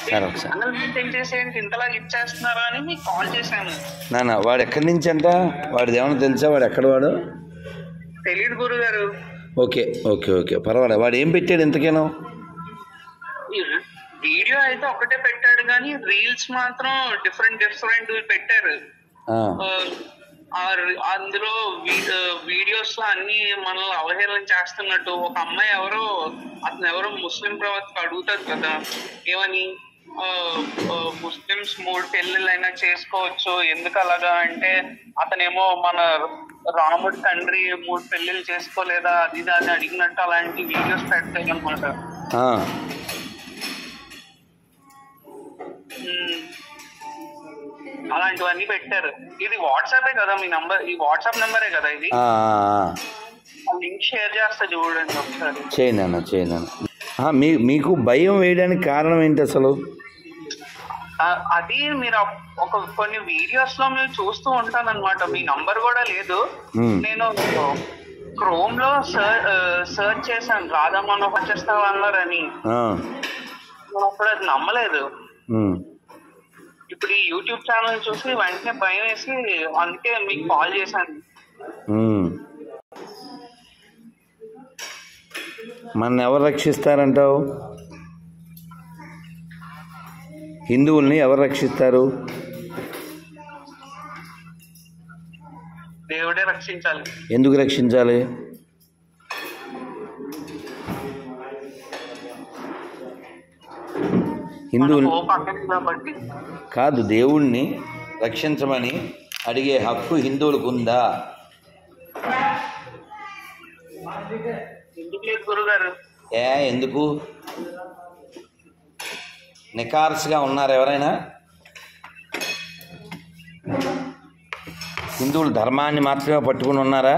Sir ఒకసారి ఇంతలాగా ఇచ్చేస్తున్నారా అని మీకు కాల్ చేశాను. నాన్న వాడు ఎక్కడి నుంచి అంట? వాడిది ఏమన్నా తెలుసా? వాడు ఎక్కడ? వాడు తెలియదు గురుగారు. ఓకే ఓకే ఓకే పర్వాలేదు. వాడు ఏం పెట్టాడు ఇంతకేనో? వీడియో అయితే ఒకటే పెట్టాడు కానీ రీల్స్ మాత్రం డిఫరెంట్ పెట్టారు. అందులో వీడియోస్ లో అన్ని మనల్ని అవహేళన చేస్తున్నట్టు ఒక అమ్మాయి అతను ఎవరో ముస్లిం ప్రవక్త అడుగుతారు కదా ఏమని, ముస్లిమ్స్ 3 పెళ్ళిళ్ళైనా చేసుకోవచ్చు ఎందుకు అలాగా అంటే, అతనేమో మన రాముడి తండ్రి 3 పెళ్ళిళ్ళు చేసుకోలేదా అది అది అడిగినట్టు అలాంటి వీడియోస్ పెడతాయి అనమాట. అలాంటివన్నీ పెట్టారు. ఇది వాట్సాపే కదా మీ నంబర్? ఈ వాట్సాప్ నెంబరే కదా ఇది? లింక్ షేర్ చేస్తా చూడండి ఒకసారి. చేయనా మీకు భయం వేయడానికి కారణం ఏంటి అసలు? అది మీరు కొన్ని వీడియోస్ లో మీరు చూస్తూ ఉంటానన్నమాట. మీ నంబర్ కూడా లేదు. నేను క్రోమ్ లో సర్చ్ చేశాను రాధా మనోహర్ చేస్తావు అన్నారని. అప్పుడు అది నమ్మలేదు. ఇప్పుడు ఈ యూట్యూబ్ ఛానల్ చూసి వెంటనే భయం వేసి అందుకే మీకు కాల్ చేశాను. మన ఎవరు రక్షిస్తారంటావు? హిందువుల్ని ఎవరు రక్షిస్తారు? దేవుడే రక్షించాలి. ఎందుకు రక్షించాలి? హిందువులు కాదు, దేవుణ్ణి రక్షించమని అడిగే హక్కు హిందువులకు ఉందా? ఎందుకు? నికార్స్గా ఉన్నారు ఎవరైనా? హిందువులు ధర్మాన్ని మాత్రమే పట్టుకుని ఉన్నారా?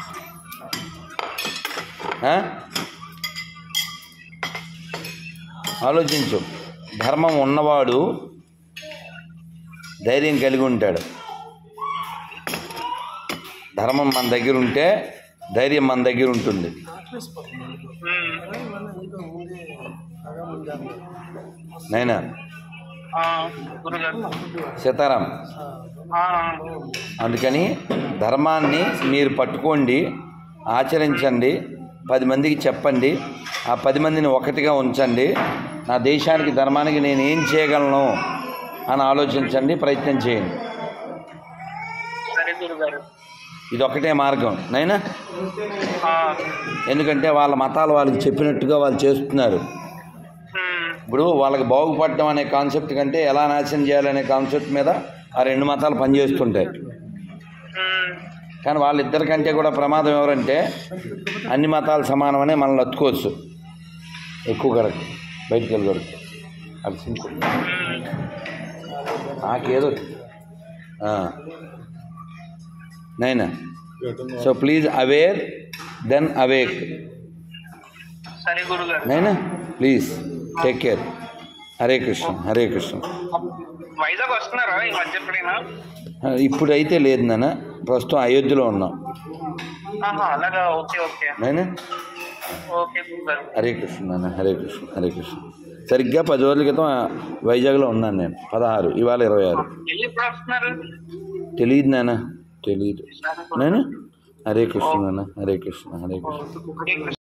ఆలోచించు. ధర్మం ఉన్నవాడు ధైర్యం కలిగి ఉంటాడు. ధర్మం మన దగ్గర ఉంటే ధైర్యం మన దగ్గర ఉంటుంది. నైనా సీతారాం, అందుకని ధర్మాన్ని మీరు పట్టుకోండి, ఆచరించండి, 10 మందికి చెప్పండి, ఆ 10 మందిని ఒకటిగా ఉంచండి. నా దేశానికి ధర్మానికి నేను ఏం చేయగలను అని ఆలోచించండి, ప్రయత్నం చేయండి. ఇదొక్కటే మార్గం నైనా. ఎందుకంటే వాళ్ళ మతాలు వాళ్ళకి చెప్పినట్టుగా వాళ్ళు చేస్తున్నారు. ఇప్పుడు వాళ్ళకి బాగుపడడం అనే కాన్సెప్ట్ కంటే ఎలా నాశనం చేయాలనే కాన్సెప్ట్ మీద ఆ 2 మతాలు పనిచేస్తుంటాయి. కానీ వాళ్ళిద్దరికంటే కూడా ప్రమాదం ఎవరంటే, అన్ని మతాలు సమానమనే మనల్ని అతుకోవచ్చు ఎక్కువ కరెక్ట్ బయటికి వెళ్ళగలుగుతాం. అది సింపుల్. నాకేదో Naina. So please aware then awake Naina. Please take care. Hare Krishna Hare Krishna. Vizag వస్తున్నారా ఈ మధ్య ఎప్పుడైనా? ఇప్పుడైతే లేదు నాన్న, ప్రస్తుతం అయోధ్యలో ఉన్నాం. నైనా. హరే కృష్ణ నాన్న, హరే కృష్ణ హరే కృష్ణ. సరిగ్గా 10 రోజుల క్రితం వైజాగ్లో ఉన్నాను నేను. 16, ఇవాళ 26. తెలియదు నాన్న, తెలియదు. నేను హరే కృష్ణ నాన్న, హరే కృష్ణ హరే కృష్ణ.